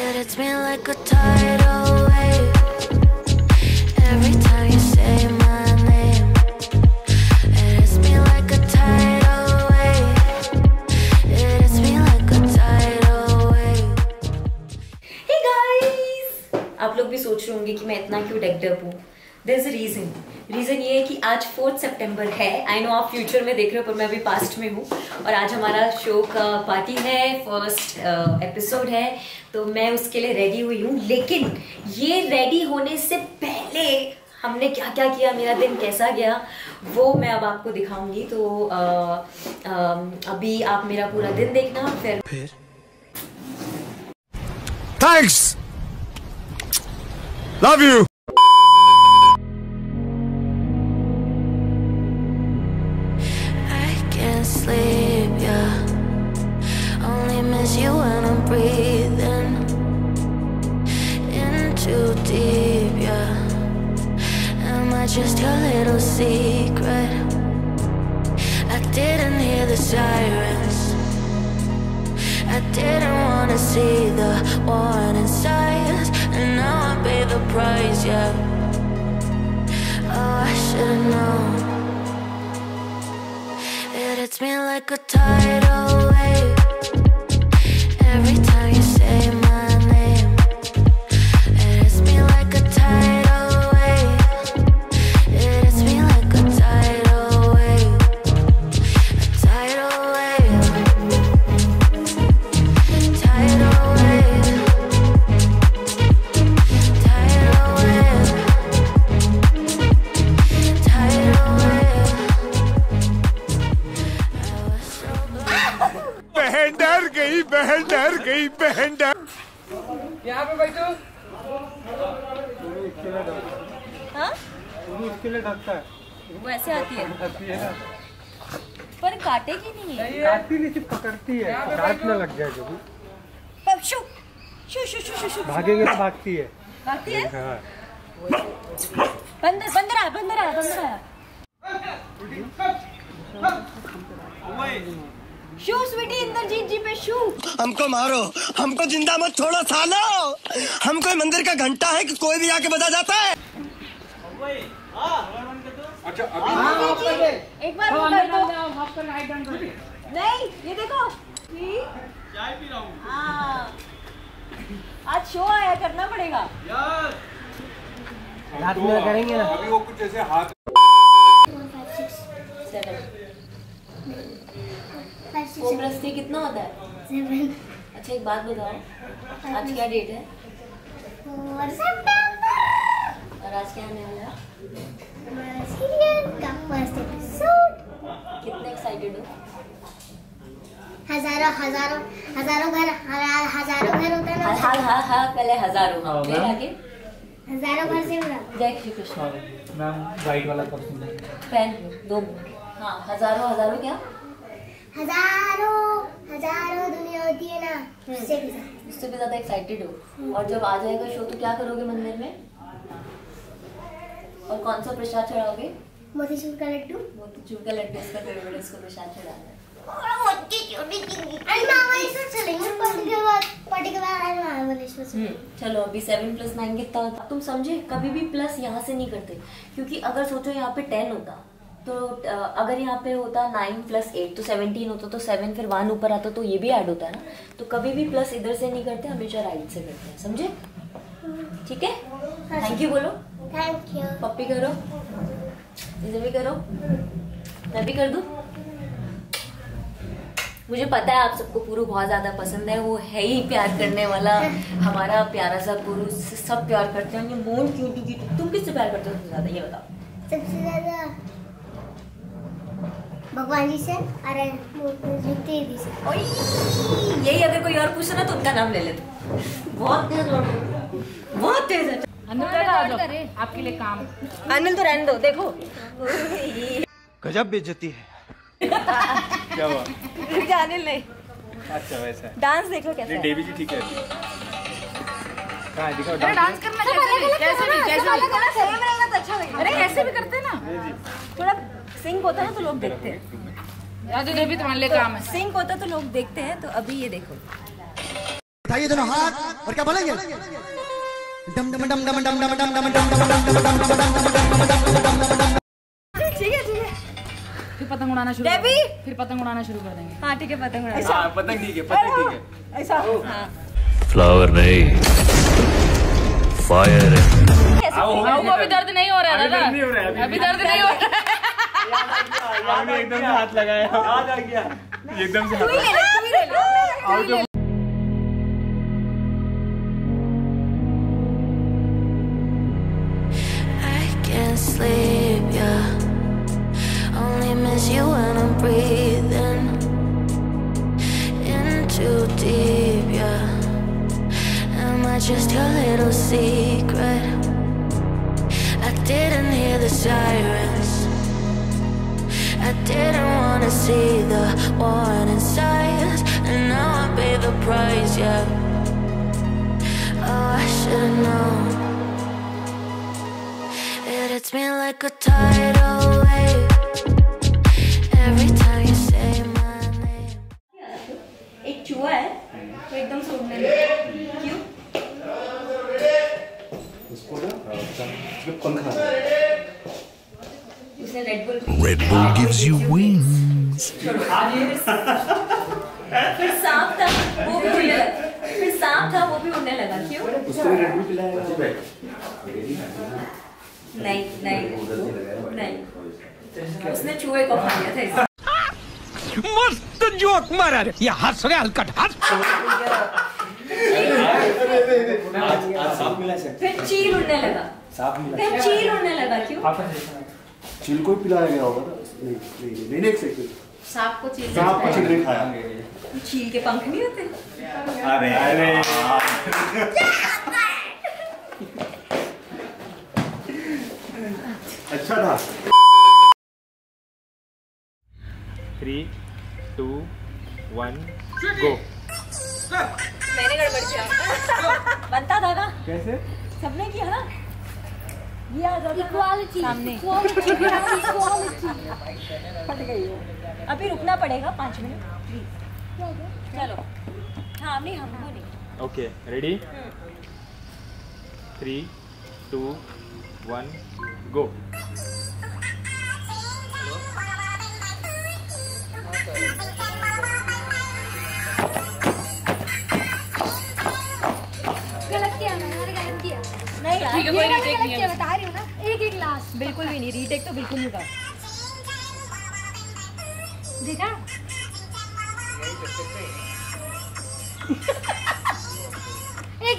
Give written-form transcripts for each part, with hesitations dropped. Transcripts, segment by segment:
It hits me like a tidal wave every time you say my name. It hits me like a tidal wave. It hits me like a tidal wave. Hey guys! आप लोग भी सोच रहे होंगे कि मैं इतना क्यों डेक्ड अप हूँ. There's a reason. रीज़न ये है कि आज 4 सितंबर है. आई नो आप फ्यूचर में देख रहे हो पर मैं अभी पास्ट में हूँ. और आज हमारा शो का पार्टी है, फर्स्ट एपिसोड है, तो मैं उसके लिए रेडी हुई हूँ. लेकिन ये रेडी होने से पहले हमने क्या क्या किया, मेरा दिन कैसा गया, वो मैं अब आपको दिखाऊंगी. तो अभी आप मेरा पूरा दिन देखना. फिर thanks, love you. Sleep, yeah. Only miss you when I'm breathing in too deep, yeah. Am I just your little secret? I didn't hear the sirens. I didn't wanna see the warning signs, and now I pay the price, yeah. Oh, I should've known. It hits me like a tidal wave every time you say my name. It hits me like a tidal wave. It hits me like a tidal wave. A tidal wave. Tidal wave. Tidal wave. Tidal wave. बहन डर गई, बहन डर गई, बहन डर. यहाँ पे बैठो. हाँ? इसके लिए ढकता है. वो ऐसे आती है ढकती है ना. पर काटेगी नहीं. काटती नहीं, सिर्फ पकड़ती है. काट न लग जाए जो भी. शू शू शू शू शू शू भागेंगे तो भागती है. भागती है. हाँ. बंदर बंदर आया, बंदर आया, बंदर आया. शू स्वीटी, इंद्रजीत जी पे शू. हमको मारो, हमको जिंदा मत छोड़ो सालो. हम कोई मंदिर का घंटा है कि कोई भी आके बजा जाता है. अच्छा एक बार वो कर दो. नहीं, ये देखो. चाय पी रहा हूँ. हाँ, आज शो आया, करना पड़ेगा. रात में करेंगे ना. अभी वो कुछ ऐसे हाथ. 7 4 + 3 कितना होता है? 7. अच्छा एक बात बताओ, आज क्या डेट है? 4 सितंबर. और आज क्या आने वाला है? हमारा सीरियल का फर्स्ट एपिसोड. कितने एक्साइटेड हो? हजारों घर होता है ना. हाँ, पहले हजारों. फिर आगे हजारों घर से बड़ा. जय श्री कृष्ण. मैम वाइट वाला पसंद है. पहन 2 मिनट. हाँ, हजारों क्या? हजारों दुनिया होती है ना. उससे भी ज्यादा एक्साइटेड हो. और जब आ जाएगा शो तो क्या करोगे मंदिर में? और कौन सा प्रसाद चढ़ाओगे? मोतीचूर का लड्डू. मोतीचूर का लड्डू इसका फेवरेट, इसको प्रसाद चढ़ाना है. चलो अभी 7 + 9 कितना होता? तुम समझे, कभी भी प्लस यहाँ से नहीं करते, क्योंकि अगर सोचो यहाँ पे 10 होता तो अगर यहाँ पे होता 9 + 8 तो 17 होता, तो 7 फिर 1 ऊपर आता तो ये भी ऐड होता है ना. तो कभी भी प्लस इधर से नहीं करते, हमेशा राइट से करते हैं. समझे? ठीक है. थैंक यू बोलो. Thank you. पप्पी करो, इधर भी करो, मैं भी कर दूं. मुझे पता है आप सबको पुरु बहुत ज्यादा पसंद है. वो है ही प्यार करने वाला, हमारा प्यारा सा पुरु. सब प्यार करते हैं. ये मोन क्यों? तुम किससे प्यार करते हो सबसे ज्यादा, ये बताओ. सबसे ज्यादा भगवान जी से. अरे देवी से. यही अगर कोई और पूछे ना तो उनका नाम ले लेते. बहुत तेज है. आपके लिए काम. अनिल तो रहने दो. देखो गजब बेइज्जती है. क्या हुआ? अनिल नहीं. अच्छा वैसा. डांस देखो कैसा है. देवी जी ठीक है. दिखाओ डांस करना कैसे भी अच्छा लगेगा. अरे कैसे भी करते ना. थोड़ा सिंक होता है ना तो लोग देखते हैं. देवी तुम्हारे लिए काम है. सिंक होता तो लोग देखते हैं. तो अभी ये देखो. उठाइए दोनों हाथ और क्या बोलेंगे? डम डम डम डम डम डम डम डम डम डम डम। ठीक है ठीक है। फिर पतंग उड़ाना शुरू कर देंगे। फिर पतंग उड़ाना शुरू कर देंगे। हाँ ठीक है पतंग उड़ाना। हाँ पतंग ठीक है, पतंग ठीक है। ऐसा फ्लावर नहीं, फायर है। वो अभी दर्द नहीं हो रहा है दादा, अभी दर्द नहीं हो रहा है। एकदम से हाथ लगाया, याद आ गया एकदम से। I can't sleep, yeah. Only miss you when I'm breathing in too deep, yeah. Am I just your little secret? I didn't hear the sirens. I didn't wanna see the warning signs, and now I pay the price, yeah. Oh, I should've known. It hits me like a tidal wave every time you say my name. एक चूहा है तो एकदम से उड़ने लगा। क्यों? उसने रेड बुल पी। Red Bull gives you wings. फिर सांप था वो भी उड़ने लगा। फिर सांप था वो भी उड़ने लगा। क्यों? नहीं नहीं नहीं, उसने चूहे को खा लिया था। मस्त जोक मारा रे, ये हंस रहे हलकट हंस। फिर चील उड़ने लगा। फिर चील उड़ने लगा। क्यों? चील को पिलाया गया होगा ना? नहीं एक सेकंड। सांप को चील ने खाया। चील के पंख नहीं होते? अरे अरे अच्छा था। 3, 2, 1 गो। मैंने गड़बड़ किया। बनता था ना? कैसे? सबने किया ना? ये आ जाता इक्वालिटी सामने। इक्वालिटी फट गई हो। अभी रुकना पड़ेगा 5 मिनट प्लीज। चलो हाँ नहीं हमको नहीं। Okay ready? 3, 2, 1 गो। गलत किया मैंने, गलत किया। नहीं यार, ठीक है, कोई रीटेक नहीं है। बता रही हूँ ना, एक ग्लास। बिल्कुल भी नहीं, रीटेक तो बिल्कुल नहीं था। देखा? एक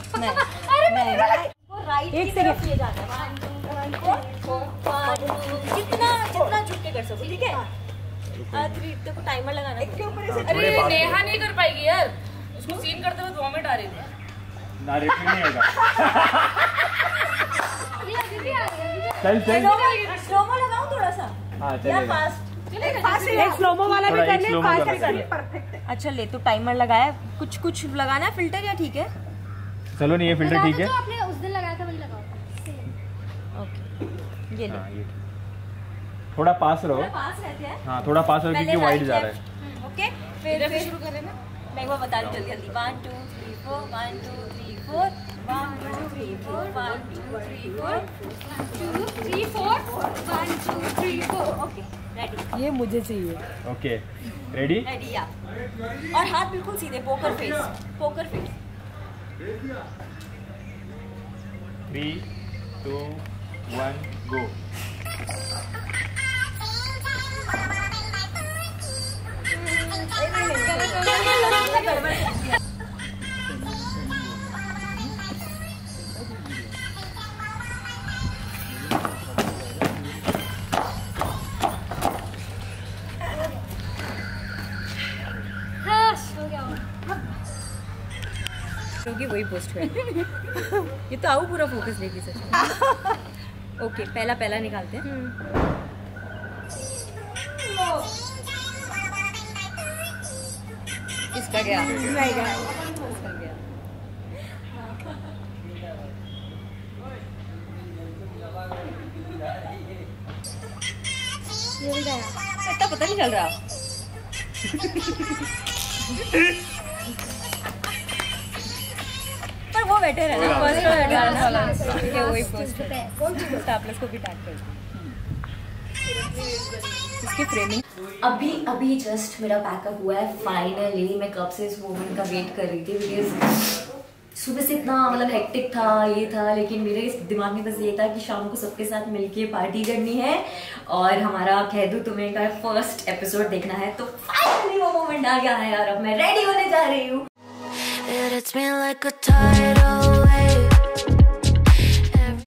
एक सेकंड ले जाना है। जितना जितना झुक के कर सको, ठीक है? देखो टाइमर लगाना है। अरे नेहा नहीं कर पाएगी यार, उसको सीन करते हुए वॉमिट आ रही थी। नारेटिव नहीं होगा। चल चल स्लोमो लगाऊं थोड़ा सा? हाँ या चलेगा। फास्ट? स्लोमो वाला भी कर ले, फास्ट भी कर ले। अच्छा ले, तो टाइमर लगाया। कुछ लगाना है फिल्टर या ठीक है? चलो नहीं ये फिल्टर ठीक है। जो आपने उस दिन लगाया था वही लगाओ। ओके ये लो। हाँ ये थोड़ा पास रहो। पास रहते हैं। हाँ थोड़ा पास रहो क्योंकि वाइड जा रहा है। ओके फिर शुरू करें ना? मैं एक बार बता दूं जल्दी जल्दी। 1 2 3 4 1 2 3 4 1 2 3 4 1 2 3 4 2 3 4 1 2 3 4। Okay ready? ये मुझे चाहिए। Okay ready? रेडी या? और हाथ बिल्कुल सीधे, poker face. Poker face. 3, 2, 1 go. क्योंकि वही पोस्ट है। ये तो आओ पूरा फोकस लेगी सच में। ओके पहला निकालते हैं। इसका गया? नहीं गया। इसका गया। ये भी गया। इतना पता नहीं चल रहा। बेटर है ना, फर्स्ट में बैठा है वही पोस्ट स्टार को भी टैग कर इसकी फ्रेमिंग। अभी जस्ट मेरा पैकअप हुआ है फाइनली। मैं कब से इस मोमेंट का वेट कर रही थी, बिकॉज सुबह से इतना मतलब हेक्टिक था, ये था, लेकिन मेरे इस दिमाग में बस ये था कि शाम को सबके साथ मिलके पार्टी करनी है और हमारा कह दूं तुम्हें का फर्स्ट एपिसोड देखना है। तो फाइनली वो मोमेंट आ गया है यार, अब मैं रेडी होने जा रही हूँ।